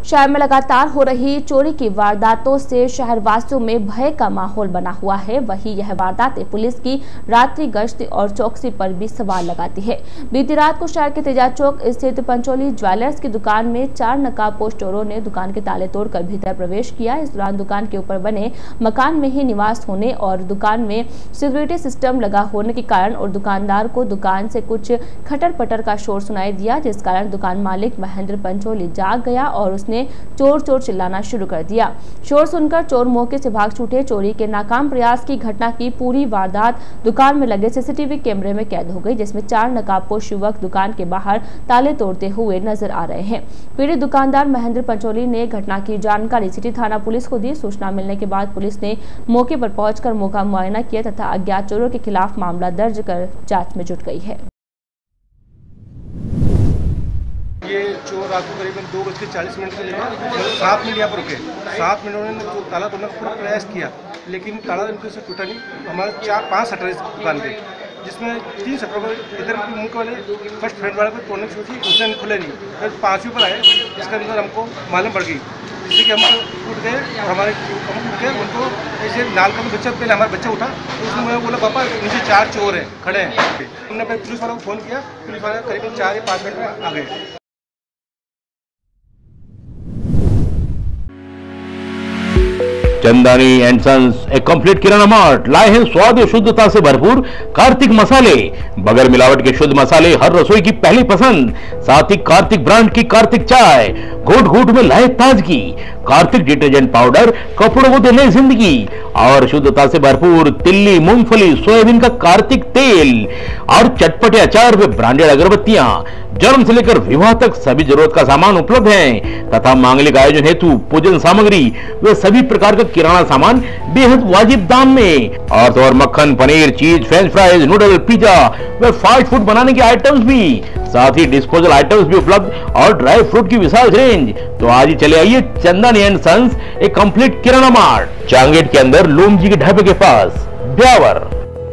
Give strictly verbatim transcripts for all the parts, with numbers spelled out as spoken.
शहर में लगातार हो रही चोरी की वारदातों से शहरवासियों में भय का माहौल बना हुआ है। वहीं यह वारदातें पुलिस की रात्रि गश्त और चौकसी पर भी सवाल लगाती है। बीती रात को शहर के तेजा चौक स्थित पंचोली ज्वेलर्स की दुकान में चार नकाबपोश चोरों ने दुकान के ताले तोड़कर भीतर प्रवेश किया। इस दौरान दुकान के ऊपर बने मकान में ही निवास होने और दुकान में सिक्योरिटी सिस्टम लगा होने के कारण और दुकानदार को दुकान से कुछ खटर पटर का शोर सुनाई दिया, जिस कारण दुकान मालिक महेंद्र पंचोली जाग गया और उसने चोर चोर चिल्लाना शुरू कर दिया। शोर सुनकर चोर मौके से भाग छूटे। चोरी के नाकाम प्रयास की घटना की पूरी वारदात दुकान में लगे सीसीटीवी कैमरे में कैद हो गई, जिसमें चार नकाबपोश युवक दुकान के बाहर ताले तोड़ते हुए नजर आ रहे हैं। पीड़ित दुकानदार महेंद्र पंचोली ने घटना की जानकारी सिटी थाना पुलिस को दी। सूचना मिलने के बाद पुलिस ने मौके पर पहुंचकर मौका मुआयना किया तथा अज्ञात चोरों के खिलाफ मामला दर्ज कर जांच में जुट गई है। ये चोर रात को करीबन दो बज के चालीस मिनट के लिए सात मिनट यहाँ पर रुके। सात मिनट उन्होंने तो ताला तोड़ने का पूरा प्रयास किया, लेकिन ताला उनके से टूटा नहीं। हमारे चार पांच शटर इस दुकान के, जिसमें तीन शटर को इधर मुंह वाले फर्स्ट फ्रंट वाले को तोड़ने की सोची, उसने खुले नहीं। फिर पाँचवीं पर आए, जिसके अंदर हमको मालूम पड़ गई, जिससे कि हम टूट गए और हमारे हम उठ गए। उनको ऐसे नाल का बच्चा, पहले हमारा बच्चा उठा तो उसने मुझे बोला पापा नीचे चार चोर हैं खड़े हैं। हमने फिर पुलिस वालों को फ़ोन किया, पुलिस वाले करीबन चार या पाँच मिनट में आ गए। चंदानी एंड सन्स एक कंप्लीट किराना मार्ट लाए हैं स्वाद और शुद्धता से भरपूर कार्तिक मसाले। बगैर मिलावट के शुद्ध मसाले हर रसोई की पहली पसंद। साथ ही कार्तिक ब्रांड की कार्तिक चाय घूट घूट में लाए ताजगी। कार्तिक डिटर्जेंट पाउडर कपड़ों को दे नई जिंदगी और शुद्धता से भरपूर तिल्ली, मूंगफली, सोयाबीन का कार्तिक तेल और चटपटे अचार व ब्रांडेड अगरबत्तियां, जन्म से लेकर विवाह तक सभी जरूरत का सामान उपलब्ध है तथा मांगलिक आयोजन हेतु पूजन सामग्री व सभी प्रकार का किराना सामान बेहद वाजिब दाम में। और तो और मक्खन, पनीर, cheese, french fries, noodle, pizza व फास्ट फूड बनाने के आइटम्स भी, साथ ही डिस्पोजल आइटम्स भी उपलब्ध और ड्राई फ्रूट की विशाल रेंज। तो आज ही चले आइए चंदन एंड सन्स एक कंप्लीट किराना मार्ट, चांगेट के अंदर लोम जी के ढाबे के पास, ब्यावर।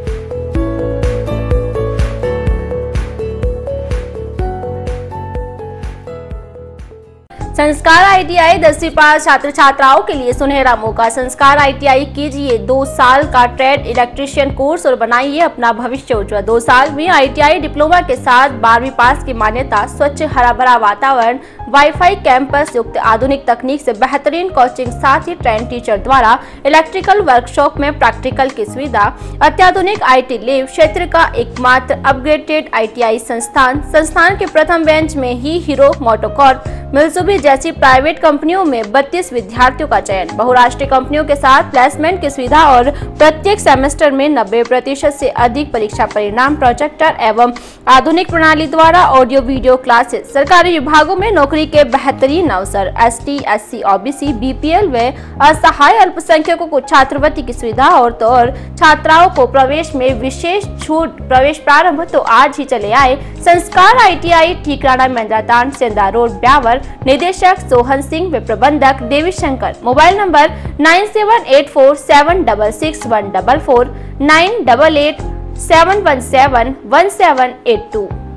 संस्कार आईटीआई दसवीं पास छात्र छात्राओं के लिए सुनहरा मौका। संस्कार आईटीआई कीजिए दो साल का ट्रेड इलेक्ट्रीशियन कोर्स और बनाइए अपना भविष्य उज्जवल। दो साल में आईटीआई डिप्लोमा के साथ बारहवीं पास की मान्यता, स्वच्छ हरा भरा वातावरण, वाईफाई कैंपस युक्त आधुनिक तकनीक से बेहतरीन कोचिंग, साथ ही ट्रेन टीचर द्वारा इलेक्ट्रिकल वर्कशॉप में प्रैक्टिकल की सुविधा, अत्याधुनिक आईटी लैब, क्षेत्र का एकमात्र अपग्रेडेड आईटीआई संस्थान। संस्थान के प्रथम बेंच में ही हीरो मोटोकॉर्प, मित्सुबिशी जैसी प्राइवेट कंपनियों में बत्तीस विद्यार्थियों का चयन, बहुराष्ट्रीय कंपनियों के साथ प्लेसमेंट की सुविधा और प्रत्येक सेमेस्टर में नब्बे प्रतिशत से अधिक परीक्षा परिणाम, प्रोजेक्टर एवं आधुनिक प्रणाली द्वारा ऑडियो वीडियो क्लासेस। सरकारी विभागों में नौकरी के बेहतरीन अवसर, एसटी, एससी, ओबीसी, बीपीएल व असहाय अल्पसंख्यकों को छात्रवृत्ति की सुविधा और तो और छात्राओं को प्रवेश में विशेष छूट। प्रवेश प्रारंभ तो आज ही चले आए संस्कार आईटीआई, ठीकराना मैदान, सेंधा रोड, ब्यावर। निदेशक सोहन सिंह व प्रबंधक Devi Shankar. Mobile number nine seven eight four seven double six one double four, nine double eight seven one seven one seven eight to.